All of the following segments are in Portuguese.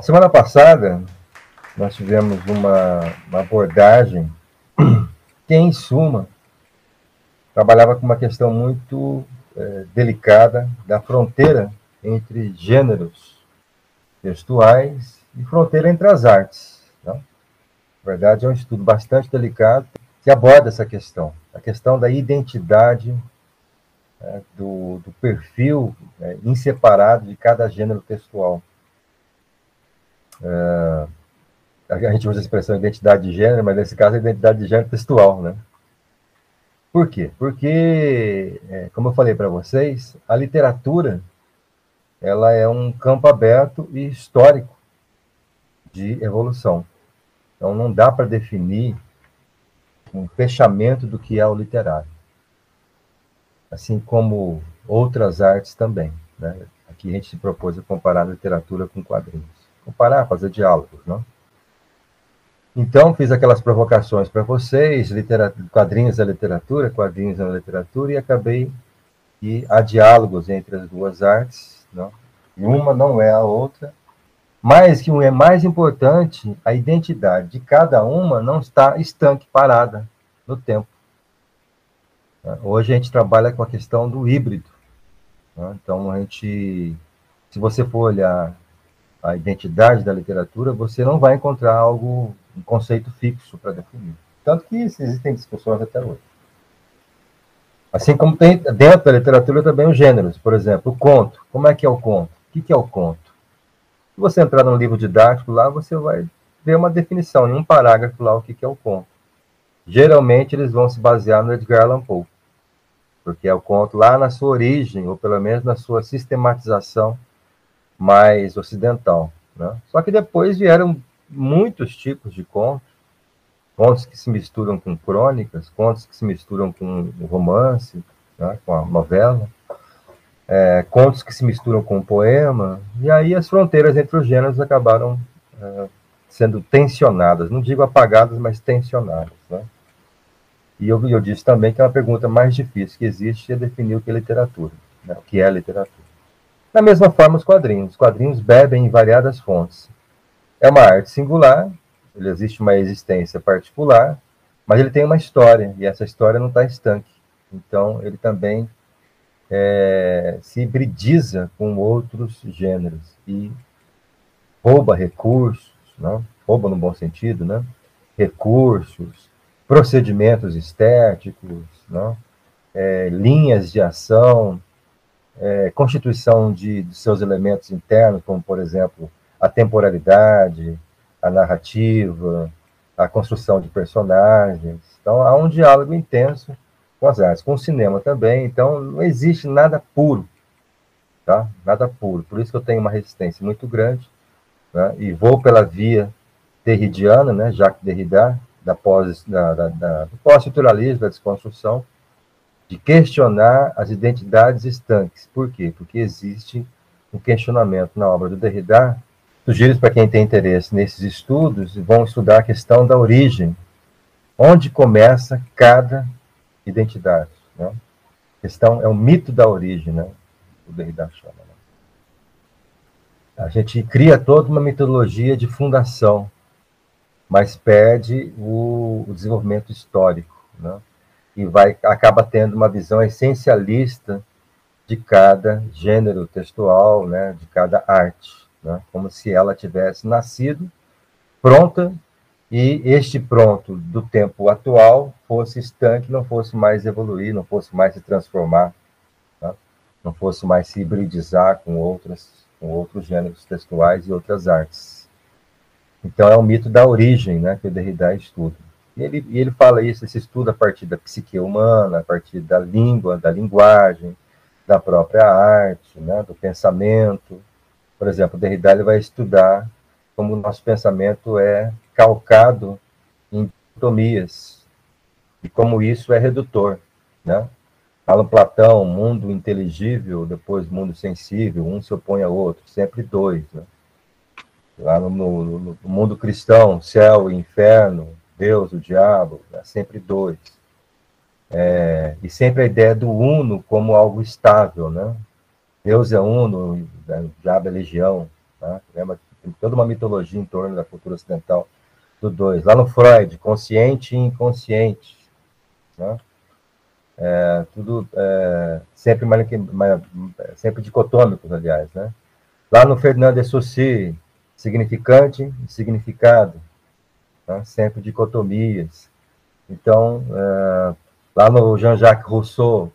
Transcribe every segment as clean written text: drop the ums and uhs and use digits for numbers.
Semana passada, nós tivemos uma abordagem que, em suma, trabalhava com uma questão muito delicada da fronteira entre gêneros textuais e fronteira entre as artes. Né? Na verdade, é um estudo bastante delicado que aborda essa questão, a questão da identidade, do perfil inseparável de cada gênero textual. A gente usa a expressão identidade de gênero, mas nesse caso é identidade de gênero textual, né? Por quê? Porque, como eu falei para vocês, a literatura ela é um campo aberto e histórico de evolução. Então, não dá para definir um fechamento do que é o literário. Assim como outras artes também. Né? Aqui a gente se propôs a comparar a literatura com quadrinhos. Comparar, fazer diálogos, não? Então, fiz aquelas provocações para vocês, quadrinhos da literatura, quadrinhos na literatura, e acabei que há diálogos entre as duas artes, não? E uma não é a outra, mas que é mais importante, a identidade de cada uma não está estanque, parada no tempo. Hoje a gente trabalha com a questão do híbrido. Né? Então, se você for olhar a identidade da literatura, você não vai encontrar um conceito fixo para definir. Tanto que existem discussões até hoje. Assim como tem dentro da literatura também os gêneros. Por exemplo, o conto. Como é que é o conto? O que é o conto? Se você entrar num livro didático lá, você vai ver uma definição, em um parágrafo lá, o que é o conto. Geralmente eles vão se basear no Edgar Allan Poe, porque é o conto lá na sua origem, ou pelo menos na sua sistematização mais ocidental. Né? Só que depois vieram muitos tipos de contos, contos que se misturam com crônicas, contos que se misturam com romance, né? Com a novela, contos que se misturam com poema, e aí as fronteiras entre os gêneros acabaram sendo tensionadas, não digo apagadas, mas tensionadas. Né? E eu disse também que é uma pergunta mais difícil que existe é definir o que é literatura, né? O que é literatura. Da mesma forma, os quadrinhos. Os quadrinhos bebem em variadas fontes. É uma arte singular, ele existe uma existência particular, mas ele tem uma história, e essa história não está estanque. Então, ele também se hibridiza com outros gêneros e rouba recursos, não? Rouba no bom sentido, né? Recursos, procedimentos estéticos, não? Linhas de ação, constituição de seus elementos internos, como, por exemplo, a temporalidade, a narrativa, a construção de personagens. Então, há um diálogo intenso com as artes, com o cinema também. Então, não existe nada puro, tá? Nada puro. Por isso que eu tenho uma resistência muito grande, né? E vou pela via derridiana, né? Jacques Derrida, do pós-estruturalismo, da desconstrução, de questionar as identidades estanques. Por quê? Porque existe um questionamento na obra do Derrida. Sugiro para quem tem interesse nesses estudos, vão estudar a questão da origem. Onde começa cada identidade? Né? A questão é o mito da origem, né? O Derrida chama. Né? A gente cria toda uma mitologia de fundação, mas perde o desenvolvimento histórico, né? E acaba tendo uma visão essencialista de cada gênero textual, né? De cada arte, né? Como se ela tivesse nascido pronta e este pronto do tempo atual fosse estanque, não fosse mais evoluir, não fosse mais se transformar, né? Não fosse mais se hibridizar com outros gêneros textuais e outras artes. Então é o mito da origem, né, que o Derrida estuda. E ele fala isso, esse estudo a partir da psique humana, a partir da língua, da linguagem, da própria arte, né, do pensamento. Por exemplo, o Derrida ele vai estudar como o nosso pensamento é calcado em dicotomias e como isso é redutor, né? Fala Platão, mundo inteligível, depois mundo sensível, um se opõe ao outro, sempre dois, né? Lá no mundo cristão, céu e inferno, Deus, o diabo, né? Sempre dois. E sempre a ideia do uno como algo estável, né? Deus é uno, o diabo é legião, né? Lembra Tem toda uma mitologia em torno da cultura ocidental do dois. Lá no Freud, consciente e inconsciente, né? Tudo sempre, sempre dicotômicos, aliás, né? Lá no Fernand de Saussure, significante e significado, né? Sempre dicotomias. Então, lá no Jean-Jacques Rousseau,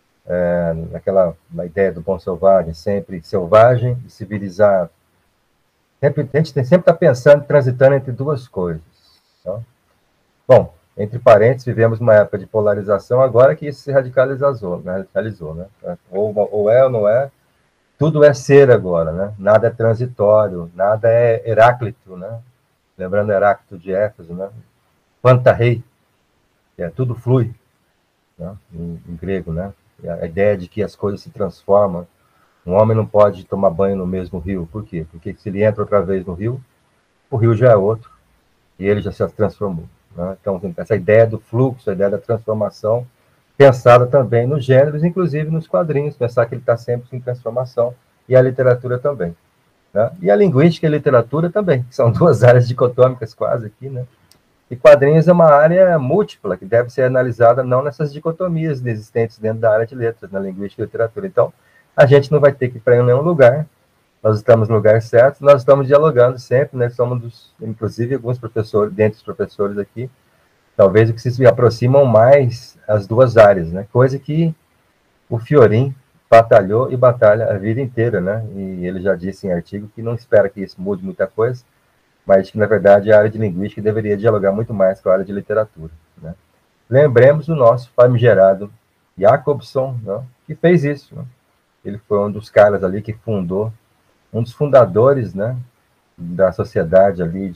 na ideia do bom selvagem, sempre selvagem e civilizado. Sempre, a gente sempre está pensando, transitando entre duas coisas. Tá? Bom, entre parênteses, vivemos uma época de polarização, agora que isso se radicalizou, né? Ou é ou não é, tudo é ser agora, né? Nada é transitório, nada é Heráclito, né? Lembrando Heráclito de Éfeso, né? Pantarrei, tudo flui, né? Em grego, né? A ideia de que as coisas se transformam. Um homem não pode tomar banho no mesmo rio. Por quê? Porque se ele entra outra vez no rio, o rio já é outro e ele já se transformou. Né? Então, essa ideia do fluxo, a ideia da transformação, pensada também nos gêneros, inclusive nos quadrinhos, pensar que ele está sempre em transformação, e a literatura também. Né? E a linguística e a literatura também, que são duas áreas dicotômicas quase aqui, né? E quadrinhos é uma área múltipla, que deve ser analisada não nessas dicotomias existentes dentro da área de letras, na linguística e literatura. Então, a gente não vai ter que ir para nenhum lugar, nós estamos no lugar certo, nós estamos dialogando sempre, né? Somos, inclusive, alguns professores, dentre os professores aqui, talvez o que se aproximam mais as duas áreas, né? Coisa que o Fiorin batalhou e batalha a vida inteira, né? E ele já disse em artigo que não espera que isso mude muita coisa, mas que, na verdade, a área de linguística deveria dialogar muito mais com a área de literatura, né? Lembremos o nosso famigerado Jacobson, né? Que fez isso, né? Ele foi um dos caras ali que fundou, um dos fundadores, né, da sociedade ali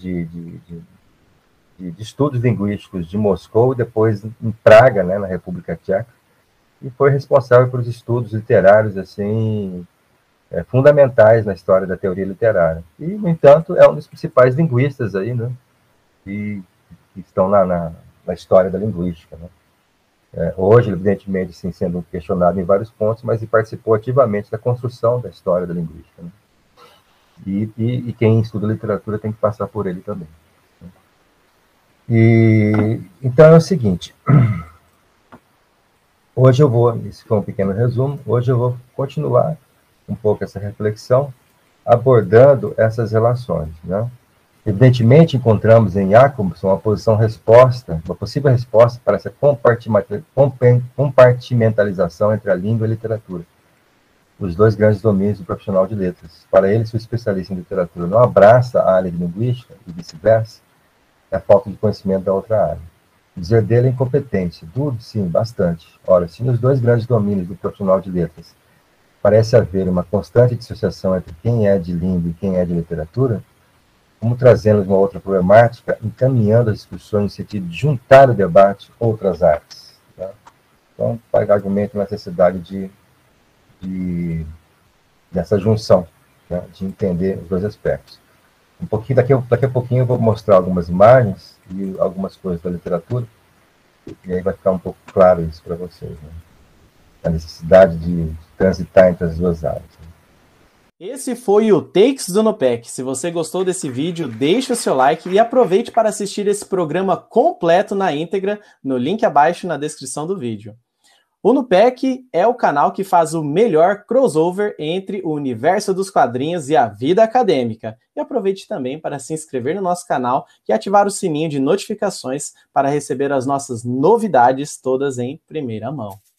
de estudos linguísticos de Moscou, depois em Praga, né, na República Tcheca, e foi responsável pelos estudos literários assim fundamentais na história da teoria literária. E, no entanto, é um dos principais linguistas aí, né, que estão na história da linguística, né. Hoje, evidentemente, sim, sendo questionado em vários pontos, mas ele participou ativamente da construção da história da linguística, né. E quem estuda literatura tem que passar por ele também. Então é o seguinte, hoje eu vou, esse foi um pequeno resumo, hoje eu vou continuar um pouco essa reflexão, abordando essas relações, né? Evidentemente, encontramos em Jacobson uma possível resposta para essa compartimentalização entre a língua e a literatura, os dois grandes domínios do profissional de letras. Para ele, se o especialista em literatura não abraça a área de linguística e vice-versa, é a falta de conhecimento da outra área. Dizer dele é incompetência. Duro, sim, bastante. Ora, se nos dois grandes domínios do profissional de letras parece haver uma constante dissociação entre quem é de língua e quem é de literatura, como trazendo uma outra problemática, encaminhando as discussões no sentido de juntar o debate outras áreas. Tá? Então, faz argumento na necessidade dessa junção, né, de entender os dois aspectos. Daqui a pouquinho eu vou mostrar algumas imagens e algumas coisas da literatura, e aí vai ficar um pouco claro isso para vocês, né? A necessidade de transitar entre as duas áreas. Esse foi o Takes do Nupec. Se você gostou desse vídeo, deixe o seu like e aproveite para assistir esse programa completo na íntegra no link abaixo na descrição do vídeo. O Nupec é o canal que faz o melhor crossover entre o universo dos quadrinhos e a vida acadêmica. E aproveite também para se inscrever no nosso canal e ativar o sininho de notificações para receber as nossas novidades todas em primeira mão.